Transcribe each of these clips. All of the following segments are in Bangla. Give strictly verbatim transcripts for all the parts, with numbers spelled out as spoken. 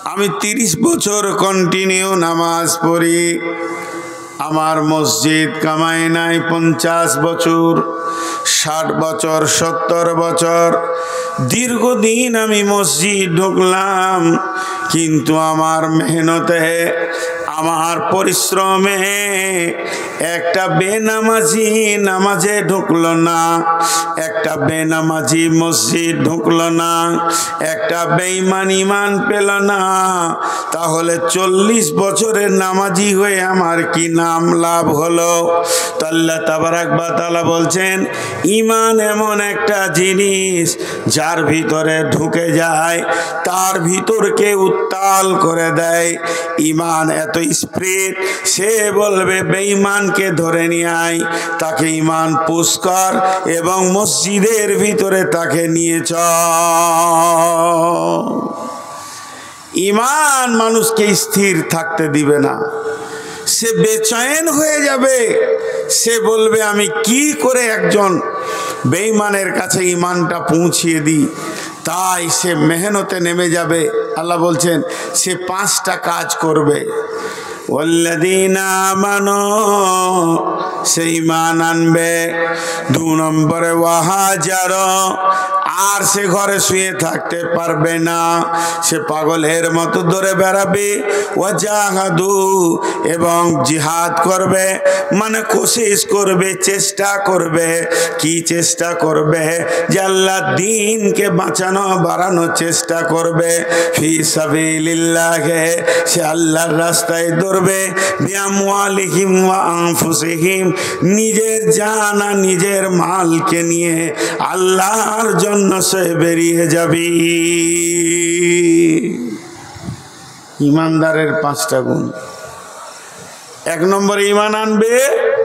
আমি তিরিশ বছর কন্টিনিউ নামাজ পড়ি, আমার মসজিদ কামাই নাই পঞ্চাশ বছর, ষাট বছর, সত্তর বছর, দীর্ঘদিন আমি মসজিদ ঢুকলাম, কিন্তু আমার মেহনতে, আমার পরিশ্রমে একটা বেনামাজি নামাজে ঢুকলো না, একটা বেনামাজি মসজিদ ঢুকলো না, একটা বেঈমান ঈমান পেল না। তাহলে চল্লিশ বছরের নামাজি হয়ে আমার কি নাম লাভ হলো? তো আল্লাহ তাবারাক ওয়া তাআলা বলছেন, ঈমান এমন একটা জিনিস যার ভিতরে ঢুকে যায় তার ভিতরকে উত্তাল করে দেয়। ঈমান এত স্পিরিট, সে বলবে বেঈমানকে ধরে নিয়ে আয়, তাকে ঈমান পুশ কর এবং মসজিদের ভিতরে তাকে নিয়ে চল। ঈমান মানুষকে স্থির থাকতে দিবে না, সে বেচैन হয়ে যাবে, সে বলবে আমি কি করে একজন বেঈমানের কাছে ঈমানটা পৌঁছিয়ে দিই। তাই সে মেহনতে নেমে যাবে। আল্লাহ বলছেন সে পাঁচটা কাজ করবে। ওয়াল্লাযীনা আমানু, সে ঈমান আনবে। দু নম্বরে ওয়াহাজার, আর সে ঘরে শুয়ে থাকতে পারবে না, সে পাগলের মতো দৌড়ে বেড়াবে। ওয়াজাহাদু, এবং জিহাদ করবে, মানে কোশিশ করবে, চেষ্টা করবে। কি চেষ্টা করবে? যে আল্লাহর দ্বীনকে বাঁচানো বাড়ানোর চেষ্টা করবে। ফি সাবিলিল্লাহ, সে আল্লাহর রাস্তায় দৌড়বে। বিআমওয়ালিহিম ওয়া আনফুসিহিম, নিজের জান আর নিজের মালকে নিয়ে আল্লাহর জন্য সে বেরিয়ে যাবে। ইমানদারের পাঁচটা গুণ। এক নম্বরে ঈমান আনবে,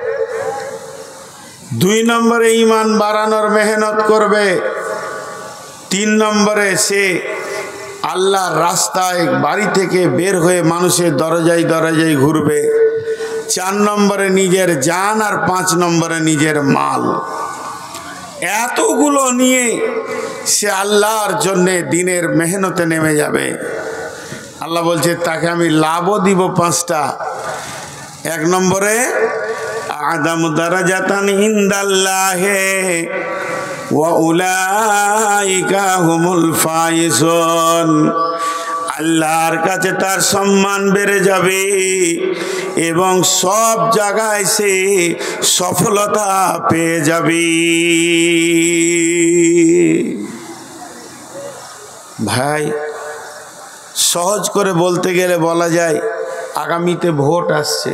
দুই নম্বরে ঈমান বাড়ানোর মেহনত করবে, তিন নম্বরে সে আল্লাহর রাস্তায় বাড়ি থেকে বের হয়ে মানুষের দরজায় দরজায় ঘুরবে, চার নম্বরে নিজের জান, আর পাঁচ নম্বরে নিজের মাল। এতগুলো নিয়ে সে আল্লাহর জন্যে দিনের মেহনতে নেমে যাবে। আল্লাহ বলছে তাকে আমি লাভও দিব পাঁচটা। এক নম্বরে আদামু দারাজাতান ইনদাল্লাহি ওয়া উলাইকা হুমুল ফাইজুন, আল্লাহর কাছে তার সম্মান বেড়ে যাবে এবং সব জায়গায় সে সফলতা পেয়ে যাবে। ভাই, সহজ করে বলতে গেলে বলা যায় আগামীতে ভোট আসছে।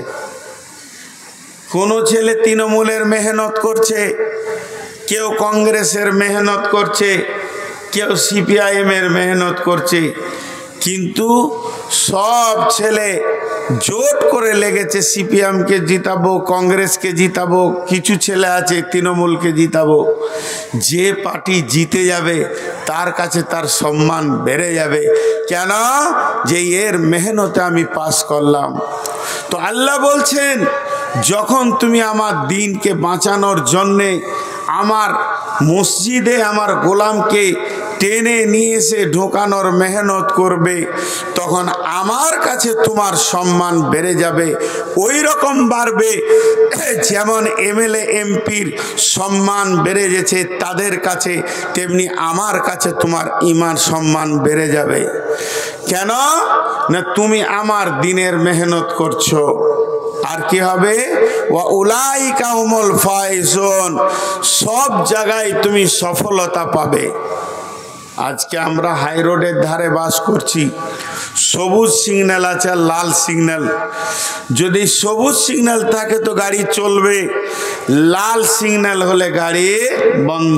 কোনো ছেলে তৃণমূলের মেহনত করছে, কেউ কংগ্রেসের মেহনত করছে, কেউ সিপিআইএমের মেহনত করছে, কিন্তু সব ছেলে জোট করে লেগেছে সিপিএমকে জিতাবো, কংগ্রেসকে জিতাবো, কিছু ছেলে আছে তৃণমূলকে জিতাবো। যে পার্টি জিতে যাবে তার কাছে তার সম্মান বেড়ে যাবে। কেন? যে এর মেহনতে আমি পাস করলাম। তো আল্লাহ বলছেন যখন তুমি আমার দ্বীনকে বাঁচানোর জন্যে আমার মসজিদে আমার গোলামকে টেনে নিয়ে এসে ঢোকানোর মেহনত করবে, তখন আমার কাছে তোমার সম্মান বেড়ে যাবে। ওই রকম বাড়বে যেমন এমএলএ এমপির সম্মান বেড়ে গেছে তাদের কাছে, তেমনি আমার কাছে তোমার ঈমান সম্মান বেড়ে যাবে। কেন না তুমি আমার দ্বীনের মেহনত করছো। আর কি হবে? ওয়া উলাইকা হুমুল ফাইজুন, সব জায়গায় তুমি সফলতা পাবে। আজকে আমরা হাই রোডের ধারে বাস করছি, সবুজ সিগন্যাল আছে আর লাল সিগন্যাল। যদি সবুজ সিগন্যাল থাকে তো গাড়ি চলবে, লাল সিগন্যাল হলে গাড়ি বন্ধ,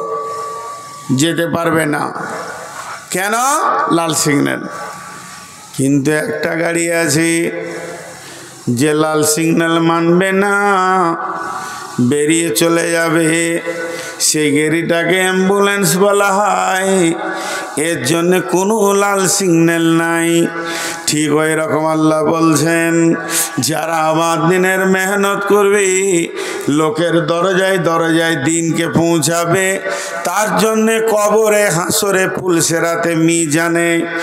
যেতে পারবে না। কেন? লাল সিগন্যাল। কিন্তু একটা গাড়ি আছে যে লাল সিগন্যাল মানবে না, বেরিয়ে চলে যাবে। সেই গাড়িটাকে অ্যাম্বুলেন্স বলা হয়, এর জন্য কোনো লাল সিগন্যাল নাই। ঠিক ওই রকম আল্লাহ বলছেন যারা আমার দিনের মেহনত করবে, লোকের দরজায় দরজায় দিনকে পৌঁছাবে, তার জন্যে কবরে হাসরে পুলসেরাতে মিজানে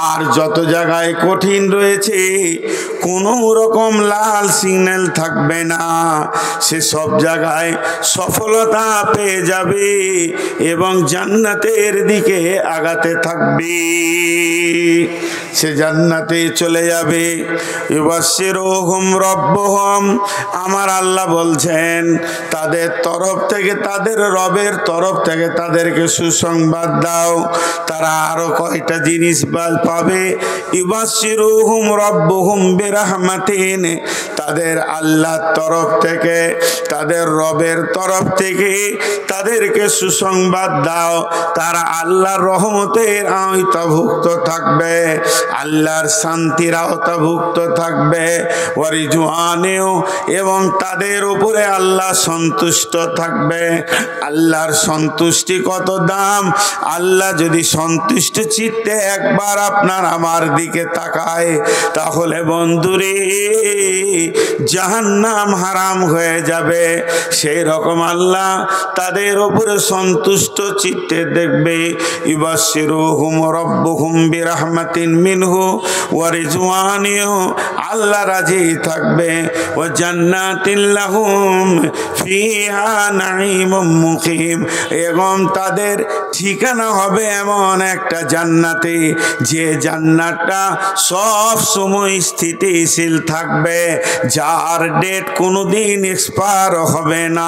আর যত জায়গায় কঠিন রয়েছে কোনো রকম লাল সিগন্যাল থাকবে না, সে সব জায়গায় সফলতা পেয়ে যাবে এবং জান্নাতের দিকে আগাতে থাকবে, সে জান্নাতে চলে যাবে। ইউবাশশিরুহুম রাব্বুহুম, আমার আল্লাহ বলছেন তাদের তরফ থেকে, তাদের রবের তরফ থেকে তাদেরকে সুসংবাদ দাও। তারা আরো কয়টা জিনিস পাবে। ইউবাশশিরুহুম রাব্বুহুম বিরাহমাতিন, তাদের আল্লাহর তরফ থেকে, তাদের রবের তরফ থেকে তাদেরকে সুসংবাদ দাও, তারা আল্লাহর রহমতের আওতাভুক্ত থাকবে, আল্লাহর শান্তির আওতাভুক্ত থাকবে। ওয়ারিজওয়ানেও, এবং তাদের উপরে আল্লাহ সন্তুষ্ট থাকবে। আল্লাহর সন্তুষ্টি কত দাম! আল্লাহ যদি সন্তুষ্ট চিত্তে একবার আপনার আমার দিকে তাকায়, তাহলে বন্ধুরে জাহান্নাম হারাম হয়ে যাবে। সেই রকম আল্লাহ তাদের উপরে সন্তুষ্ট চিত্তে দেখবে। ইউবাশশিরুহুম রাব্বুহুম বিরাহমাতিন মিনহু ওয়া রিজওয়ানিহু, আল্লাহ রাজি থাকবে। ওয়া জান্নাতিন লাহুম ফিহা নাঈমুম মুকিম, এবং তাদের ঠিকানা হবে এমন একটা জান্নাতে, যে জান্নাতটা সব সময় স্থিতিশীল থাকবে, যার ডেট কোনোদিন এক্সপায়ার হবে না।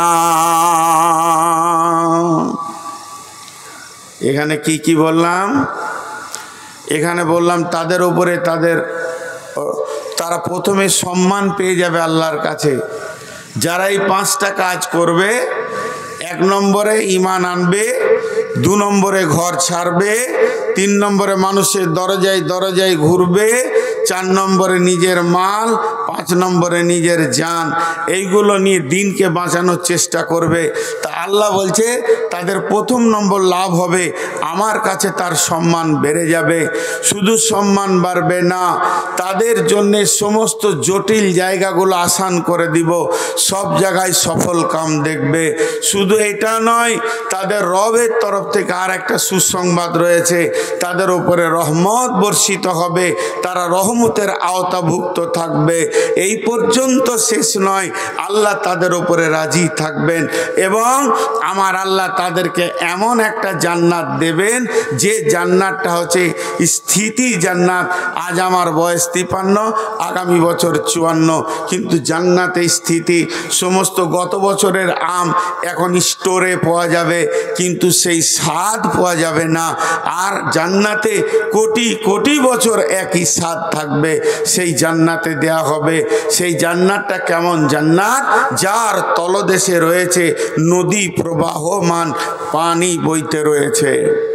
এখানে কি কি বললাম? এখানে বললাম তাদের উপরে তাদের, তারা প্রথমে সম্মান পেয়ে যাবে আল্লাহর কাছে। যারা এই পাঁচটা কাজ করবে, এক নম্বরে ঈমান আনবে, দু নম্বরে ঘর ছাড়বে, তিন নম্বরে মানুষের দরজায় দরজায় ঘুরবে, চার নম্বরে নিজের মাল, পাঁচ নম্বরে নিজের জান, এইগুলো নিয়ে দিনকে বাঁচানোর চেষ্টা করবে। তা আল্লাহ বলছে তাদের প্রথম নম্বর লাভ হবে, আমার কাছে তার সম্মান বেড়ে যাবে। শুধু সম্মান বাড়বে না, তাদের জন্যে সমস্ত জটিল জায়গাগুলো আসান করে দিব, সব জায়গায় সফল কাম দেখবে। শুধু এটা নয়, তাদের রবের তরফ থেকে আর একটা সুসংবাদ রয়েছে, তাদের উপরে রহমত বর্ষিত হবে, তারা রহমতের আওতাভুক্ত থাকবে। এই পর্যন্ত শেষ নয়, আল্লাহ তাদের উপরে রাজি থাকবেন এবং আমার আল্লাহ তাদেরকে এমন একটা জান্নাত দেবেন, যে জান্নাতটা হচ্ছে স্থিতি জান্নাত। আজ আমার বয়স তিপ্পান্ন, আগামী বছর চুয়ান্ন, কিন্তু জান্নাতে স্থিতি। সমস্ত গত বছরের আম এখন স্টোরে পাওয়া যাবে, কিন্তু সেই স্বাদ পাওয়া যাবে না। আর জান্নাতে কোটি কোটি বছর একই স্বাদ থাকবে, সেই জান্নাতে দেয়া হবে। সেই জান্নাতটা কেমন জান্নাত? যার তলদেশে রয়েছে নদী প্রবাহমান, পানি বইতে রয়েছে।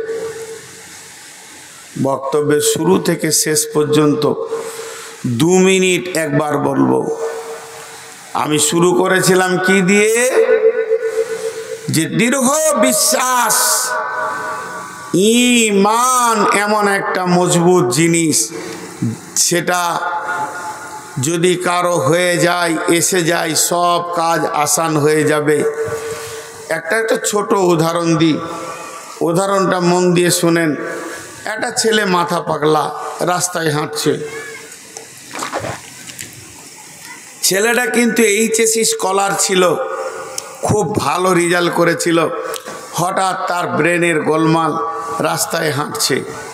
বক্তব্যের শুরু থেকে শেষ পর্যন্ত দু মিনিট একবার বলবো। আমি শুরু করেছিলাম কি দিয়ে? যে দৃঢ় বিশ্বাস, ঈমান এমন একটা মজবুত জিনিস, সেটা যদি কারো হয়ে যায়, এসে যায়, সব কাজ আসান হয়ে যাবে। একটা একটা ছোট উদাহরণ দিই, উদাহরণটা মন দিয়ে শোনেন। একটা ছেলে মাথা পাগলা রাস্তায় হাঁটছে, ছেলেটা কিন্তু এইচএসসি স্কলার ছিল, খুব ভালো রেজাল্ট করেছিল। হঠাৎ তার ব্রেনের গোলমাল, রাস্তায় হাঁটছে,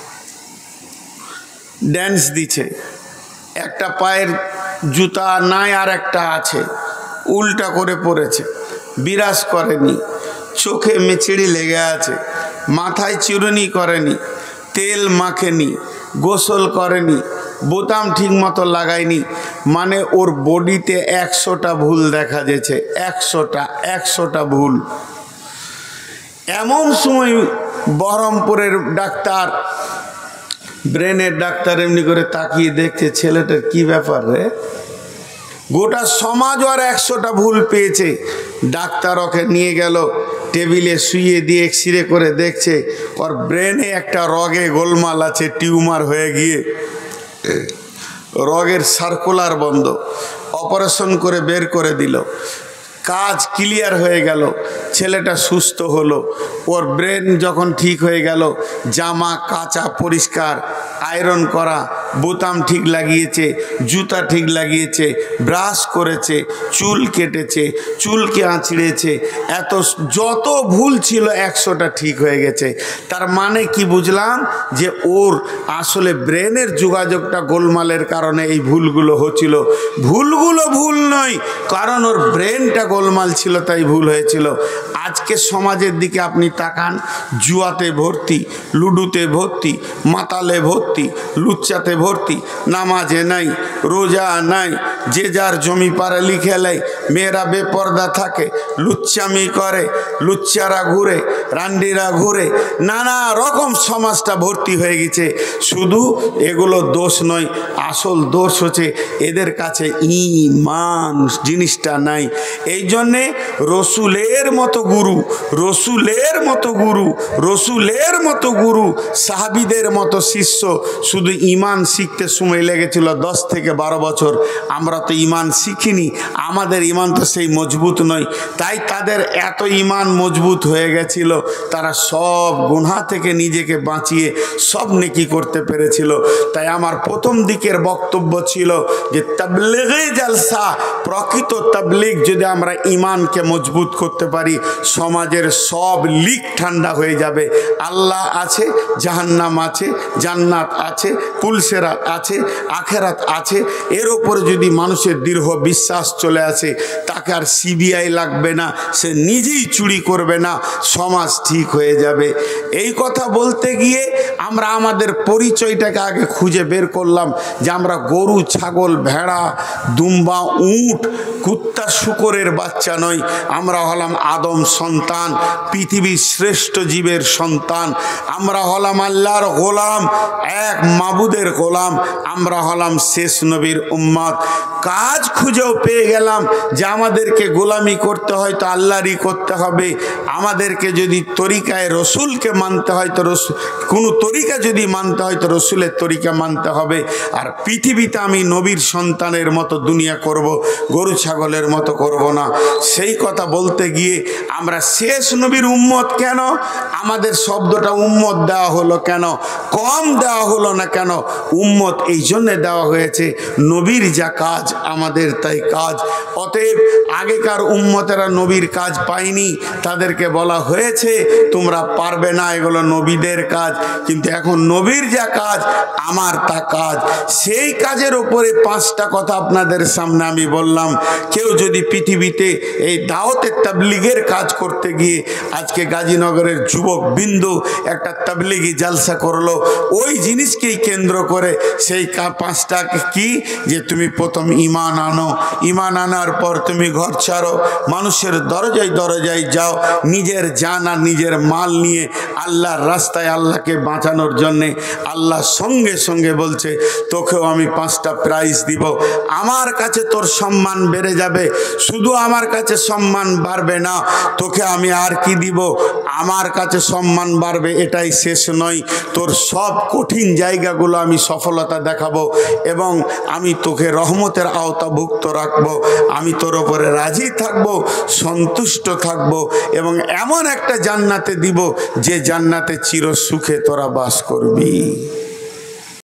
ড্যান্স দিচ্ছে, একটা পায়ের জুতা নাই আর একটা আছে, উল্টা করে পড়েছে, বিরাজ করেনি, চোখে মেচিড়ি লেগে আছে, মাথায় চিরুনি করেনি, তেল মাখেনি, গোসল করেনি, বোতাম ঠিক মতো লাগায়নি। মানে ওর বডিতে একশোটা ভুল দেখা যাচ্ছে, একশোটা একশোটা ভুল। এমন সময় বহরমপুরের ডাক্তার, ব্রেনের ডাক্তার এমনি করে তাকিয়ে দেখছে, ছেলেটার কি ব্যাপার রে? গোটা সমাজ আর একশোটা ভুল পেয়েছে। ডাক্তার ওকে নিয়ে গেল, টেবিলে শুয়ে দিয়ে এক্সরে করে দেখছে ওর ব্রেনে একটা রগে গোলমাল আছে, টিউমার হয়ে গিয়ে রগের সার্কুলার বন্ধ। অপারেশন করে বের করে দিল, কাজ ক্লিয়ার হয়ে গেল। ছেলেটা সুস্থ হলো, ওর ব্রেন যখন ঠিক হয়ে গেল, জামা কাচা পরিষ্কার, আয়রন করা, বোতাম ঠিক লাগিয়েছে, জুতা ঠিক লাগিয়েছে, ব্রাশ করেছে, চুল কেটেছে, চুলকে আঁচড়েছে, এত যত ভুল ছিল একশোটা ঠিক হয়ে গেছে। তার মানে কি বুঝলাম? যে ওর আসলে ব্রেনের যোগাযোগটা গোলমালের কারণে এই ভুলগুলো হচ্ছিল। ভুলগুলো ভুল নয়, কারণ ওর ব্রেনটা গোলমাল ছিল, তাই ভুল হয়েছিল। আজকে সমাজের দিকে আপনি তাকান, জুয়াতে ভর্তি, লুডুতে ভর্তি, মাতালে ভর্তি, লুচ্চাতে ভর্তি, নামাজে নাই, রোজা নাই, যে যার জমি পারে লিখে লেয়, মেয়েরা বেপর্দা থাকে, লুচ্চামি করে, লুচ্চারা ঘুরে, রান্ডিরা ঘুরে, নানা রকম সমাজটা ভর্তি হয়ে গেছে। শুধু এগুলো দোষ নয়, আসল দোষ হচ্ছে এদের কাছে ঈমান জিনিসটা নাই। এই জন্যে রসুলের মতো গুরু, রসুলের মতো গুরু, রসুলের মতো গুরু, সাহাবিদের মতো শিষ্য, শুধু ঈমান শিখতে সময় লেগেছিল দশ থেকে বারো বছর। আমরা তো ঈমান শিখিনি, আমাদের ঈমান তো সেই মজবুত নয়, তাই তাদের এত ঈমান মজবুত হয়ে গেছিল, তারা সব গুনাহ থেকে নিজেকে বাঁচিয়ে সব নেকি করতে পেরেছিল। তাই আমার প্রথম দিকের বক্তব্য ছিল যে তাবলীগে জালসা, প্রকৃত তাবলীগ যদি আমরা ঈমানকে মজবুত করতে পারি, সমাজের সব লিক ঠান্ডা হয়ে যাবে। আল্লাহ আছে, জাহান্নাম আছে, জান্নাত আছে, পুলসেরাত আছে, আখেরাত আছে, এর ওপরে যদি মানুষের দৃঢ় বিশ্বাস চলে আসে, তাকে আর সিবিআই লাগবে না, সে নিজেই চুরি করবে না, সমাজ ঠিক হয়ে যাবে। এই কথা বলতে গিয়ে আমরা আমাদের পরিচয়টাকে আগে খুঁজে বের করলাম যে আমরা গরু, ছাগল, ভেড়া, দুম্বা, উট, কুত্তা, শুকরের বাচ্চা নই। আমরা হলাম আদম সন্তান, পৃথিবীর শ্রেষ্ঠ জীবের সন্তান। আমরা হলাম আল্লাহর গোলাম, এক মাবুদের গোলাম। আমরা হলাম শেষ নবীর উম্মত। কাজ খুঁজেও পেয়ে গেলাম যে আমাদেরকে গোলামি করতে হয় তো আল্লাহরই করতে হবে। আমাদেরকে যদি তরিকায় রসুলকে মানতে হয় তো রসুল, কোনো তরিকা যদি মানতে হয় তো রসুলের তরিকা মানতে হবে। আর পৃথিবীতে আমি নবীর সন্তানের মতো দুনিয়া করব, গরু ছাগলের মতো করব না। সেই কথা বলতে গিয়ে আমরা শেষ নবীর উম্মত কেন, আমাদের শব্দটা উম্মত দেওয়া হলো কেন, কম দেওয়া হলো না কেন? উম্মত এই জন্যে দেওয়া হয়েছে, নবীর যা কাজ আমাদের তাই কাজ। অতএব আগেকার উম্মতেরা নবীর কাজ পায়নি, তাদেরকে বলা হয়েছে তোমরা পারবে না, এগুলো নবীদের কাজ। কিন্তু এখন নবীর যা কাজ আমার তা কাজ। সেই কাজের ওপরে পাঁচটা কথা আপনাদের সামনে আমি বললাম। কেউ যদি পৃথিবীতে এই দাওয়াতের তাবলীগের কাজ করতে গিয়ে, আজকে গাজীনগরের যুবক বিন্দু একটা তাবলীগি জালসা করলো, ওই জিনিসকেই কেন্দ্র করে সেই পাঁচটা কি, যে তুমি প্রথম ঈমান আনো, ঈমান আনার পর তুমি ঘর ছাড়ো, মানুষের দরজায় দরজায় যাও, নিজের জান আর নিজের মাল নিয়ে আল্লাহর রাস্তায় আল্লাহকে বাঁচানোর জন্যে। আল্লাহ সঙ্গে সঙ্গে বলছে তোকেও আমি পাঁচটা প্রাইজ দিব। আমার কাছে তোর সম্মান বেড়ে যাবে, শুধু আমার কাছে সম্মান বাড়বে না, তোকে আমি আর কি দিব, আমার কাছে সম্মান বাড়বে এটাই শেষ নয়, তোর সব কঠিন জায়গাগুলো আমি সফলতা দেখাবো এবং আমি তোকে রহমতের আওতাভুক্ত রাখবো। আমি তোর ওপরে রাজি থাকবো, সন্তুষ্ট থাকবো এবং এমন একটা জান্নাতে দিব যে জান্নাতে চির সুখে তোরা বাস করবি।